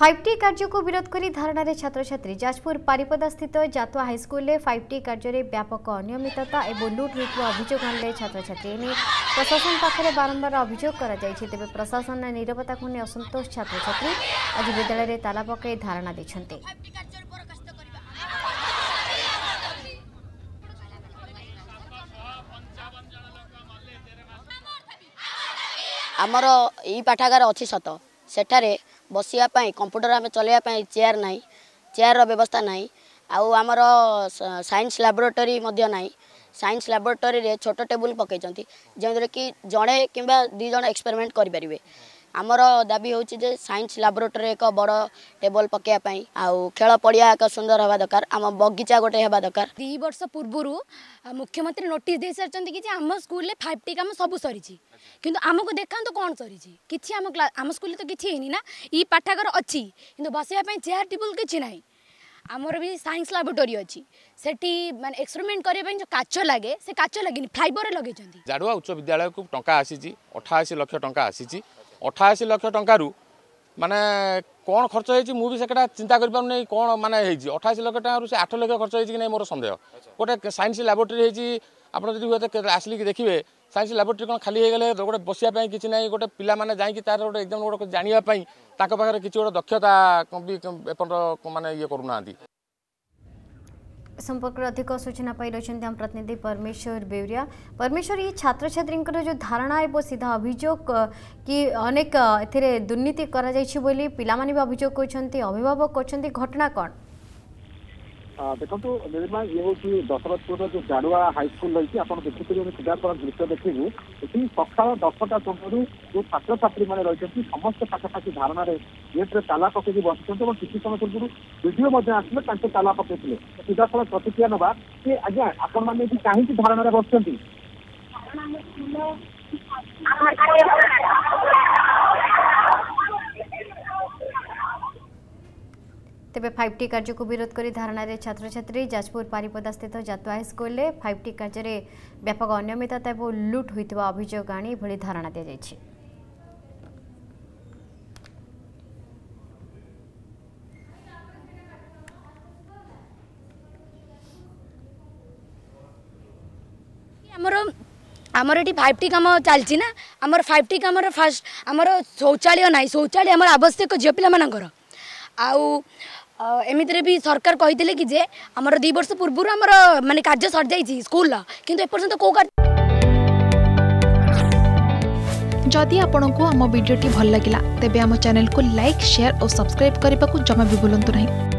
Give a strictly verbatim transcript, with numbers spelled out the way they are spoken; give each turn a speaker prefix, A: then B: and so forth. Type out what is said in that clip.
A: Five T कार्य को विरोध कर धारणा रे छात्र छात्री जाजपुर पारिपदा स्थित जातुआ हाईस्कल में फाइव टी कार्य व्यापक अनियमितता और लुट होता अभियोग आने छात्र छात्री प्रशासन पाखे बारंबार अभियोग तेज प्रशासन नीरवता को नहीं असंतोष छात्र छात्री आज विद्यालय में ताला पकई धारणा देते।
B: आमर ई पाठागार अच्छी सत सेठारे बसिया कंप्यूटर आम चलैया चेयर ना चेयर व्यवस्था ना आमर साइंस लैबोरेटरी ना साइंस लैबोरेटरी रे छोट टेबुल पकई जमीन कि जड़े कि दी जन एक्सपेरिमेंट करें। आमर दाबी हूँ जे साइंस लैबोरेटरी एक बड़ टेबल पकड़ाई आउ खेल पड़िया एक सुंदर हवा दरकार आम बगीचा गोटे हवा दरकार।
C: दी वर्ष पूर्व मुख्यमंत्री नोटिस दे सारी कि आम स्कूल में फाइव टी काम सब सरी किंतु आमको देखा तो कौन सरी कि आम आम स्कूल तो किसी है ना ई पाठागार अच्छी कि बसवाई चेयर टेबुल किसी ना आमर भी साइंस लैबोरेटरी अच्छी सेठी माने एक्सपेरिमेंट करने जो काच लगे से काच लगे फाइबर लगे।
D: जाडुआ उच्च विद्यालय को टंका आसी अठाशी लक्ष टंका आसी अठाशी लक्ष टंकारु माने कौन खर्च होती मुझे से चिंता कर कौन माने अठाशी लक्ष टकर से आठ लक्ष खर्च होती मोर सन्देह। गोटे साइंस लैबोरेटरी होती आपड़ आसिक देखिए साइंस लैबोरेटरी कौन खाली होगले गोटे बसापी किसी ना गोटे पिला माने जाइए तार गोटे एकदम गोटे जानापी पाखे किसी गोटे दक्षता भी एपर्त माने ये करूना।
A: संपर्क अधिक सूचना पाई रही आम प्रतिनिधि परमेश्वर बेउरिया। परमेश्वर ये छात्र छात्री जो धारणा है सीधा अभियोग कि अनेक ए दुर्नीति करा जाइछि बोली पिला माने भी अभियोग करछन्ती अभिभावक करछन्ती घटना कौन
E: देखो निर्मा ये हूँ दशरथपुर जो जाडुआ हाईस्कल रही आप देखिए सीधा दृश्य देखू ये सका दसटा समय जो छात्र छात्री मैंने रही समस्त पाखापाखि धारणा गेट्रे ताला पकई बसुँच और किसी समय पूर्व वीडियो आसले ताला पकई सीधा सड़क प्रतिक्रिया नवा कि आज्ञा आपण मैंने कहीं धारणा बस
A: तेबे फाइव टी कार्य को विरोध कर धारणा रे छात्र छात्री जाजपुर पारिपदा स्थित जातुआ हाईस्कल में फाइव टी कार्य व्यापक अनियमितता और लुट होता अभियोग आनी भली धारणा दी जाइछि।
C: आमर ये फाइव टी कम चलती ना आमर फाइव टी कम फास्ट आमर शौचालय ना शौचालय आमर आवश्यक झील पिला मानकर आउ एमितिरे भी सरकार कही कि जे आमर दी वर्ष पूर्व आमर माने कार्य सर जाइछि स्कूल किंतु एपर्यंत को
F: जदि आपंक आम भिडी भल लगा तेब आम चैनल को लाइक शेयर और सब्सक्राइब करने को जमा भी भूलु नहीं।